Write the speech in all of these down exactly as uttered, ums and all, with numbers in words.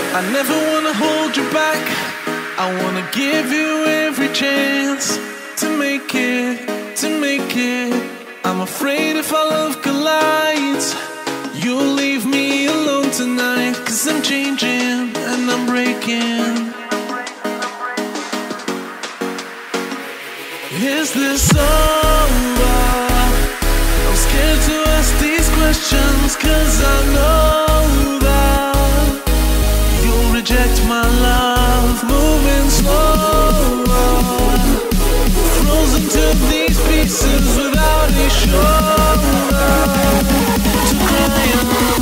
I never wanna hold you back. I wanna give you every chance to make it, to make it. I'm afraid if our love collides, you'll leave me alone tonight. Cause I'm changing and I'm breaking. Is this over? I'm scared to ask these questions, cause I know that you'll reject my love. Moving slower, frozen to these pieces without a shoulder to cry on.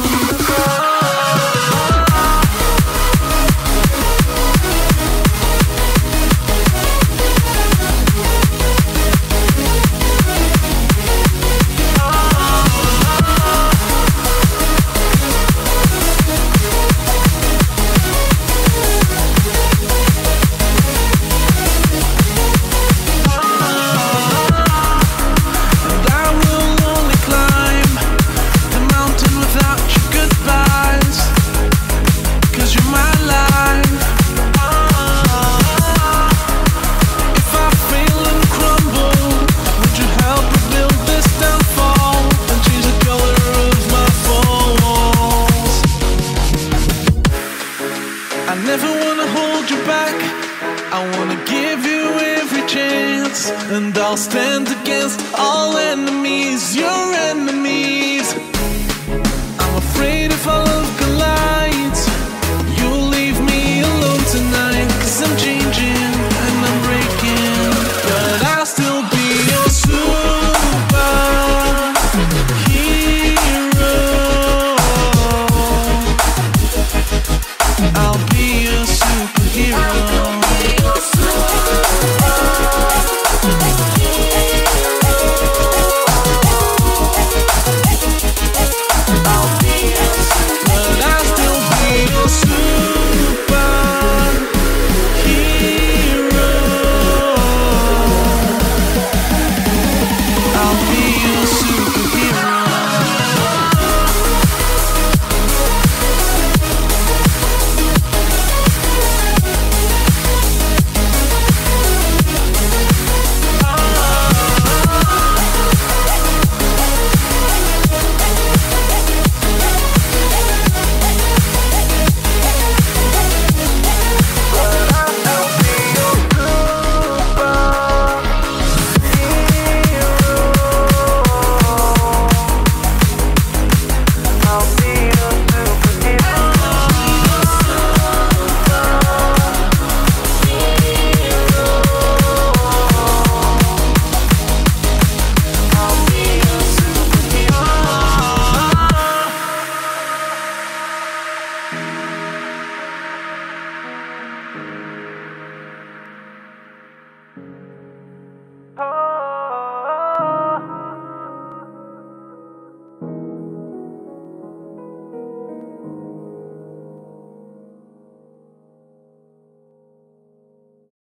I never wanna hold you back. I wanna give you every chance, and I'll stand against all enemies, your enemies.